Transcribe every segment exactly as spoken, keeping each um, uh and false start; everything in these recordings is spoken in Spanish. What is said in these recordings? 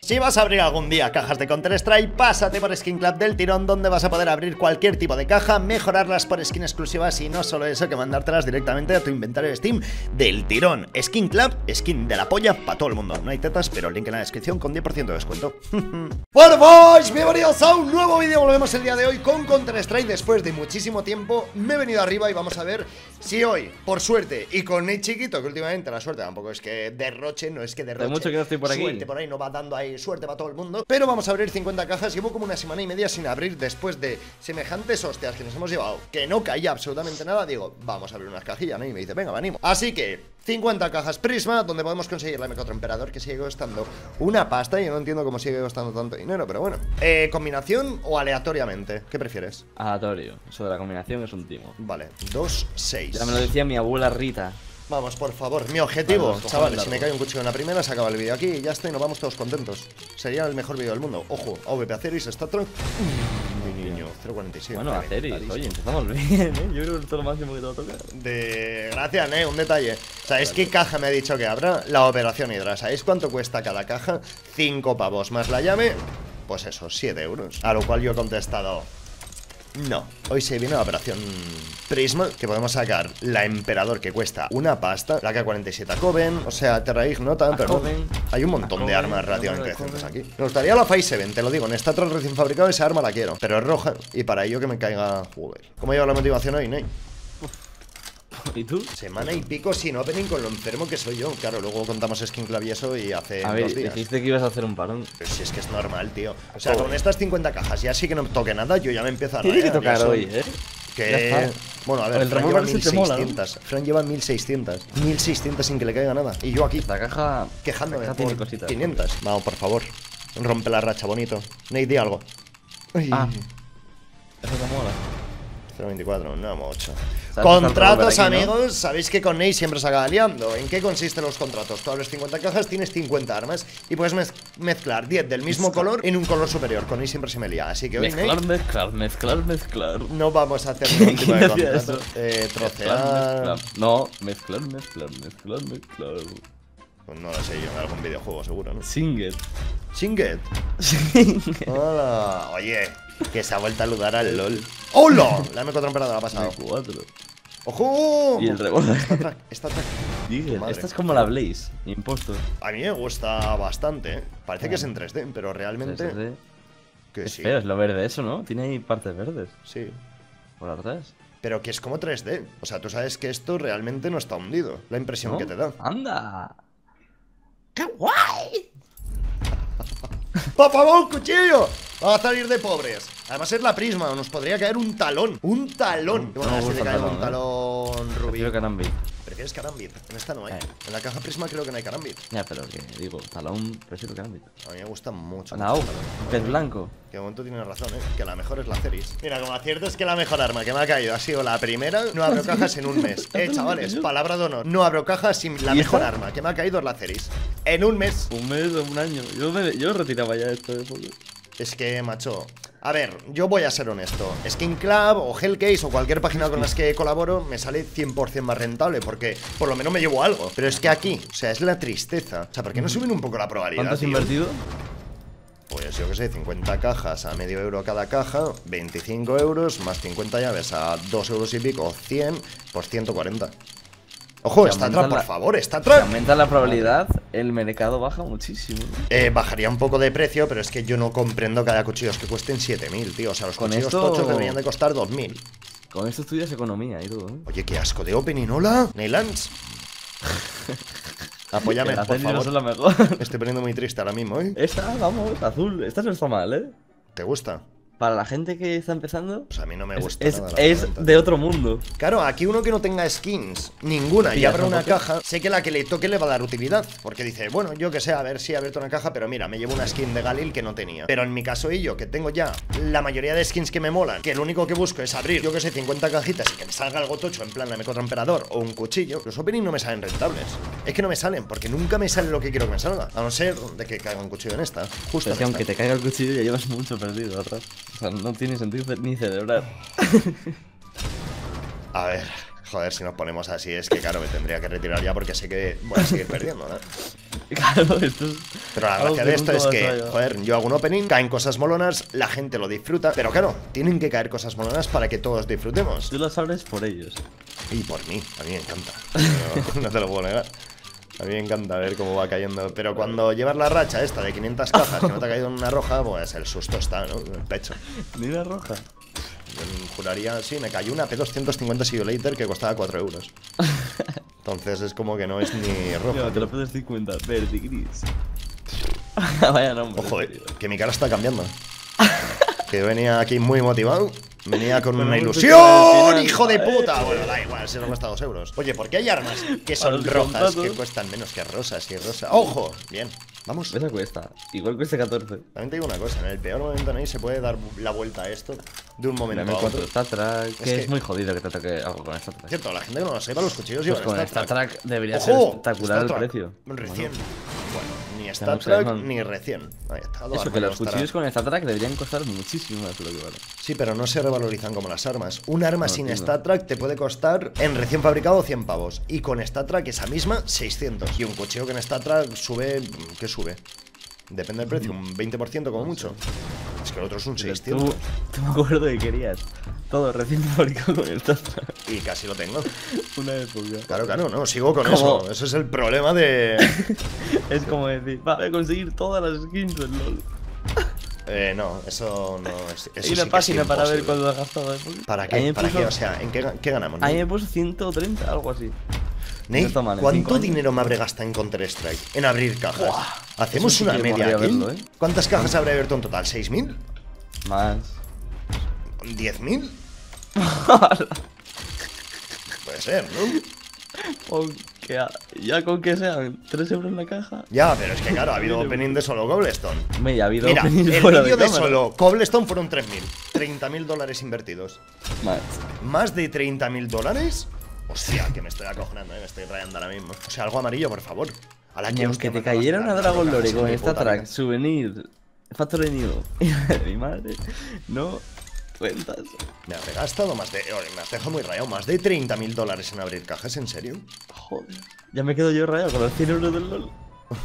Si vas a abrir algún día cajas de Counter-Strike, pásate por Skin Club del tirón, donde vas a poder abrir cualquier tipo de caja, mejorarlas por skin exclusivas y no solo eso, que mandártelas directamente a tu inventario de Steam del tirón. Skin Club, skin de la polla para todo el mundo. No hay tetas, pero link en la descripción con diez por ciento de descuento. Bueno, boys, bienvenidos a un nuevo vídeo. Volvemos el día de hoy con Counter-Strike. Después de muchísimo tiempo me he venido arriba y vamos a ver si hoy, por suerte, y con Nate chiquito, que últimamente la suerte tampoco es que derroche, no es que derroche. Hay mucho que no estoy por aquí. Suerte por ahí no va dando ahí suerte para todo el mundo. Pero vamos a abrir cincuenta cajas. Llevo como una semana y media sin abrir después de semejantes hostias que nos hemos llevado, que no caía absolutamente nada. Digo, vamos a abrir unas cajillas, ¿no? Y me dice, venga, venimos. Así que cincuenta cajas Prisma, donde podemos conseguir la M cuatro Emperador, que sigue costando una pasta. Y yo no entiendo cómo sigue costando tanto dinero, pero bueno. eh, ¿Combinación o aleatoriamente? ¿Qué prefieres? Aleatorio, eso de la combinación es un timo. Vale, dos, seis. Ya me lo decía mi abuela Rita. Vamos, por favor, mi objetivo, vale, chavales, si me cae un cuchillo en la primera, se acaba el vídeo aquí y ya está, y nos vamos todos contentos. Sería el mejor vídeo del mundo. Ojo, A V P Aceris, StatTron. Mi niño, cero cuarenta y siete. Bueno, Aceris, oye, empezamos bien, ¿eh? Yo creo que es todo lo máximo que te va a tocar. De... Gracias, ¿eh? Un detalle. ¿Sabéis qué caja me ha dicho que habrá? La Operación Hydra. ¿Sabéis cuánto cuesta cada caja? Cinco pavos más la llave. Pues eso, siete euros. A lo cual yo he contestado... No, hoy se viene la operación Prisma, que podemos sacar la Emperador, que cuesta una pasta, la K cuarenta y siete a Coven, o sea, Terraig no tan, pero no. Hay un montón de armas relativamente decentes aquí. Me gustaría la Phase siete, te lo digo, en StatTron recién fabricado esa arma la quiero, pero es roja y para ello que me caiga... Joder. ¿Cómo lleva la motivación hoy, Ney? ¿Y tú? Semana y pico sin opening con lo enfermo que soy yo. Claro, luego contamos Skin Club y eso y hace a ver, dos días. dijiste que ibas a hacer un parón. Pero si es que es normal, tío. O sea, con estas cincuenta cajas ya sí que no toque nada, yo ya me empiezo a Tiene que tocar hoy, ¿eh? Que... Bueno, a ver, el Fran lleva mil mil seiscientos. Fran lleva mil seiscientos. mil seiscientos sin que le caiga nada. Y yo aquí, la caja... quejándome la caja por tiene cositas, quinientos. Vamos, por favor. Rompe la racha, bonito. Nate, di algo. Ay. Ah. Eso te mola. cero veinticuatro, no mucho. Contratos, amigos, sabéis que con Nate siempre se acaba liando. ¿En qué consisten los contratos? Tú abres cincuenta cajas, tienes cincuenta armas y puedes mez mezclar diez del mismo color en un color superior. Con Nate siempre se me lía, así que hoy mezclar, Nate, mezclar, mezclar, mezclar. no vamos a hacer ningún tipo de contrato. Eh, trocear. Mezclar, mezclar. No, mezclar, mezclar, mezclar, mezclar. Pues no lo sé yo, en algún videojuego seguro, ¿no? Singet. Singet. Singet. Hola. Oye, que se ha vuelto a ludar al LOL. ¡Hola! La M cuatro Emperador ha pasado. cuatro. ¡Ojo! Y el revólver. Está track, está track. Esta es como la Blaze, impostor. A mí me gusta bastante, ¿eh? Parece que es en tres D, pero realmente... tres D. Que es sí. feo, es lo verde eso, ¿no? Tiene ahí partes verdes. Sí. Por atrás. Pero que es como tres D. O sea, tú sabes que esto realmente no está hundido. La impresión ¿No? que te da. ¡Anda! ¡Qué guay! ¡Por favor, un cuchillo! Vamos a salir de pobres. Además es la Prisma, nos podría caer un talón. ¡Un talón! No, Bueno, no a ver si gusta te cae talón, un talón rubí. Prefiero Karambit. ¿Prefieres Karambit? En esta no hay. Eh. En la caja Prisma creo que no hay Karambit. Ya, pero que digo, talón, prefiero Karambit. A mí me gusta mucho. No, mucho un pez blanco. Que de momento tienes razón, ¿eh? Que la mejor es la Ceris. Mira, como acierto es que la mejor arma que me ha caído ha sido la primera. No abro cajas en un mes. Eh, chavales, palabra de honor. No abro cajas sin la mejor arma que me ha caído es la Ceris. En un mes. Un mes o un año. Yo, me, yo retiraba ya esto de porque... Es que, macho, a ver, yo voy a ser honesto. Skin Club o Hellcase o cualquier página con las que colaboro me sale cien por cien más rentable, porque por lo menos me llevo algo. Pero es que aquí, o sea, es la tristeza. O sea, ¿por qué no suben un poco la probabilidad? ¿Cuánto has tío? invertido? Pues yo que sé, cincuenta cajas a medio euro cada caja, veinticinco euros, más cincuenta llaves a dos euros y pico, cien, pues ciento cuarenta. Ojo, StatTron, por favor, StatTron. Si aumenta la probabilidad, el mercado baja muchísimo, ¿no? Eh, bajaría un poco de precio, pero es que yo no comprendo que haya cuchillos que cuesten siete mil, tío. O sea, los Con cuchillos esto... tochos deberían de costar dos mil. Con esto estudias economía y todo, ¿eh? Oye, qué asco de opening, hola. Neylands. Apóyame, por favor. No es la mejor. Estoy poniendo muy triste ahora mismo, ¿eh? Esta, vamos, azul. Esta no está mal, ¿eh? ¿Te gusta? Para la gente que está empezando, pues a mí no me es, gusta es, nada, es de otro mundo. Claro, aquí uno que no tenga skins, ninguna, y abra una caja, sé que la que le toque le va a dar utilidad. Porque dice, bueno, yo que sé, a ver si he abierto una caja, pero mira, me llevo una skin de Galil que no tenía. Pero en mi caso y yo, que tengo ya la mayoría de skins que me molan, que lo único que busco es abrir, yo que sé, cincuenta cajitas y que me salga algo tocho, en plan la M cuatro Emperador o un cuchillo, los opening no me salen rentables. Es que no me salen, porque nunca me sale lo que quiero que me salga. A no ser de que caiga un cuchillo en esta. Justo. Pero es que aunque te caiga el cuchillo ya llevas mucho perdido atrás. O sea, no tienes sentido ni celebrar. A ver, Joder, si nos ponemos así es que claro, me tendría que retirar ya porque sé que voy a seguir perdiendo, ¿no? Claro, esto es... Pero la gracia de esto es que, joder, yo hago un opening, caen cosas molonas, la gente lo disfruta, pero claro, tienen que caer cosas molonas para que todos disfrutemos. Tú las abres por ellos. Y por mí, a mí me encanta. No, no te lo puedo negar. A mí me encanta ver cómo va cayendo. Pero cuando llevas la racha esta de quinientas cajas que no te ha caído en una roja, pues el susto está, ¿no? En el pecho. Ni una roja. Yo juraría, sí, me cayó una P doscientos cincuenta Simulator que costaba cuatro euros. Entonces es como que no es ni roja. No, te lo puedes cincuenta, verde, gris. Vaya nombre. Ojo, eh, que mi cara está cambiando. Que venía aquí muy motivado. Venía con una ilusión, hijo de puta. Bueno, da igual, si no cuesta dos euros. Oye, ¿por qué hay armas que son rojas que cuestan menos que rosas y rosas? ¡Ojo! Bien, vamos. Esa cuesta. Igual cuesta catorce. También te digo una cosa, en el peor momento no se puede dar la vuelta a esto de un momento a otro. Star Trek, que Es que- es muy jodido que te toque algo con Star Trek. Cierto, la gente que no lo sepa, los cuchillos Pues llevan con Star Star Trek. Trek debería ¡Ojo! ser espectacular el Star Trek. precio. Recién. Bueno, ni no Star sé, Trek man. ni recién. Ahí está, dos Eso, que armas los costarán. cuchillos con Star Trek deberían costar muchísimo más de lo que vale. Sí, pero no se revalorizan como las armas. Un arma No, sin entiendo. Star Trek te puede costar en recién fabricado cien pavos. Y con Star Trek esa misma seiscientos. Y un cuchillo que en Star Trek sube... ¿Qué sube? Depende del precio, un veinte por ciento como mucho. Es que el otro es un Tú, seiscientos. tú me acuerdo que querías todo recién fabricado con Star Trek. Y casi lo tengo. Una época. Claro, claro, no, sigo con ¿Cómo? eso. Ese es el problema de... Es como decir, va, voy a conseguir todas las skins del LoL. Eh, no, eso no es... Eso Hay sí una que página es para ver imposible. cuánto has gastado. ¿eh? ¿Para A mí qué? me ¿Para puso- qué? O sea, ¿en qué, qué ganamos? A mí me puso ciento treinta, algo así. Ney, no está mal, en ¿cuánto cinco años. dinero me habré gastado en Counter-Strike? En abrir cajas. Buah, Hacemos eso sí una que media podría aquí. verlo, ¿eh? ¿Cuántas cajas habré abierto en total? ¿seis mil? Más. ¿diez mil? Puede ser, ¿no? Con que a- ya con que sean tres euros la caja. Ya, pero es que claro, ha habido opening de solo Cobblestone. Me ha habido Mira, openings el fuera vídeo de, cámara. solo Cobblestone fueron tres mil. treinta mil dólares invertidos. Más. ¿Más de treinta mil dólares? Hostia, que me estoy acojonando, ¿eh? Me estoy rayando ahora mismo. O sea, algo amarillo, por favor. A la Ni aunque te hostia, me cayera acabas una de dar Dragon cajas Lore en con mi esta puta track, vida. souvenir, Factory New y la de mi madre, no cuentas. Me habré gastado más de... oye, me has dejado muy rayado. ¿Más de treinta mil dólares en abrir cajas? ¿En serio? Joder. Ya me quedo yo rayado con los cien euros del LoL.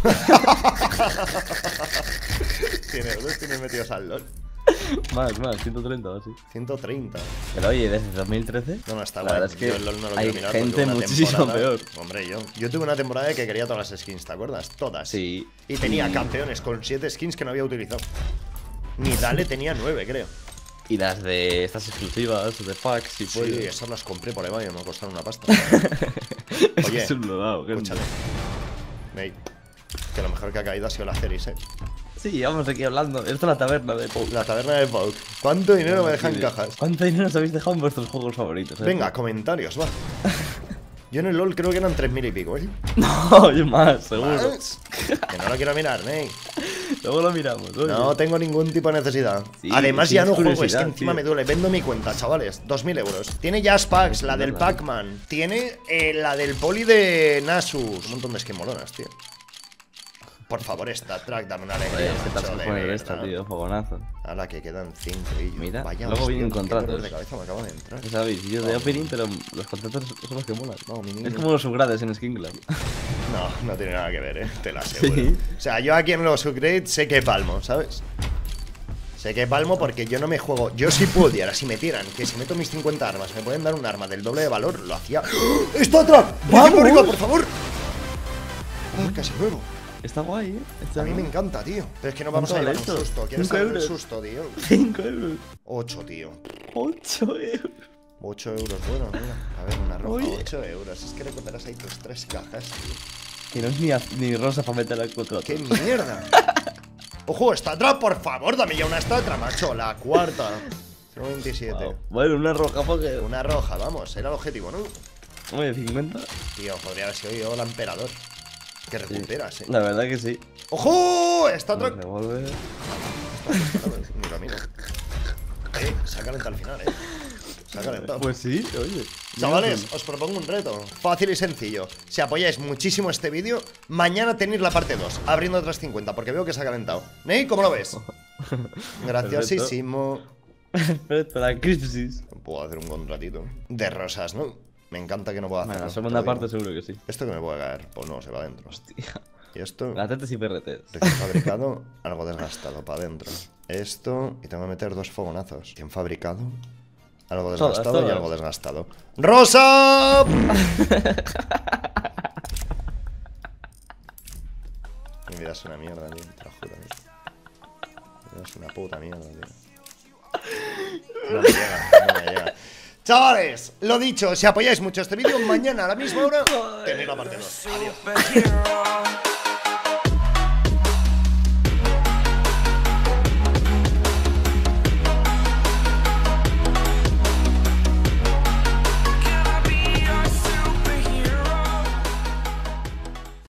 cien euros tienes metidos al LOL. Más, más, ciento treinta o así. ciento treinta. Pero oye, desde dos mil trece. No, no, está La guay. verdad es que yo el LOL no lo hay quiero mirar porque gente hubo una muchísimo temporada- peor. Hombre, yo. Yo tuve una temporada que quería todas las skins, ¿te acuerdas? Todas. Sí. Y tenía Y- campeones con siete skins que no había utilizado. Ni Dale tenía nueve, creo. Y las de estas exclusivas, de fax y Sí, pollo. esas las compré por Eva y me costaron una pasta. Es que Oye, es un lodado, gente. Escúchame. Ney, que lo mejor que ha caído ha sido la Ceris, eh. Sí, vamos aquí hablando. Esto es la taberna de Pau. La taberna de Pauk. ¿Cuánto dinero me dejan cajas? ¿Cuánto dinero os habéis dejado en vuestros juegos favoritos? eh? Venga, comentarios, va. Yo en el LOL creo que eran tres mil y pico, ¿eh? No, yo más, seguro. ¿Más? Que no lo quiero mirar, Ney. Luego lo miramos. oye. No tengo ningún tipo de necesidad. Sí, Además, sí, ya es no juego, es que curiosidad, encima tío. me duele. Vendo mi cuenta, chavales. dos mil euros. Tiene Jazz Packs, la del verdad. Pac-Man. Tiene eh, la del poli de Nasus. Un montón de skin molonas, tío. Por favor, esta track, dame una Joder, alegría. es que te macho, has de poner esta, verdad. tío, fogonazo. A la que quedan cinco y yo. Mira, Vaya luego hostia, vienen qué contratos. dolor de cabeza me acaba de entrar. Ya sabéis, yo de No. opening, pero los contratos son los que molan. No, mi niño. Es como los upgrades en Skin Club. No, no tiene nada que ver, eh. Te lo aseguro. Sí. O sea, yo aquí en los upgrades sé que palmo, ¿sabes? Sé que palmo porque yo no me juego. Yo si pudiera, si metieran que si meto mis cincuenta armas me pueden dar un arma del doble de valor, lo hacía. ¡Oh! ¡Está atrás! ¡Vamos, por arriba, por favor! Ah, casi nuevo. Está guay, ¿eh? Está A mí me guay. encanta, tío. Pero es que no vamos a ¿Cuánto llevar un vale esto? susto. ¿Quieres Cinco saber el euros. susto, tío? cinco euros. ocho, tío. ocho euros. ocho euros, bueno, mira. A ver, una roja, Oye. ocho euros. Es que recuperas ahí tus tres cajas, tío. Que no es ni, az- ni rosa para meter al contrato. ¡Qué mierda! ¡Ojo, Statra, por favor! Dame ya una Statra, macho. La cuarta. cero veintisiete. Wow. Bueno, una roja porque. Una roja, vamos. Era el objetivo, ¿no? Oye, cincuenta. Tío, podría haber sido yo el emperador. Que recuperas, eh. La verdad que sí. ¡Ojo! Statra. Nos devuelve. Ni lo miro. Eh, se ha calentado al final, eh. Se ha calentado. Pues sí, oye. Chavales, os propongo un reto, fácil y sencillo. Si apoyáis muchísimo este vídeo, mañana tenéis la parte dos, abriendo otras cincuenta, porque veo que se ha calentado. Ney, ¿cómo lo ves? Graciosísimo. Perfecto, la crisis. Puedo hacer un contratito. De rosas, ¿no? Me encanta que no pueda hacer. Bueno, la segunda parte seguro que sí. ¿Esto que me puede caer? Pues no, se va adentro. Hostia. Y esto... La T T y P R T. Recién fabricado, algo desgastado para adentro. Esto, y tengo que meter dos fogonazos. Recién fabricado, algo desgastado Todas, todas. y algo desgastado. ¡Rosa! Mi vida es una mierda, tío, te lo juro, tío. Mi vida es una puta mierda, tío. No me llega, no me llega. Chavales, lo dicho, si apoyáis mucho este vídeo, mañana a la misma hora tenéis la parte dos. Adiós.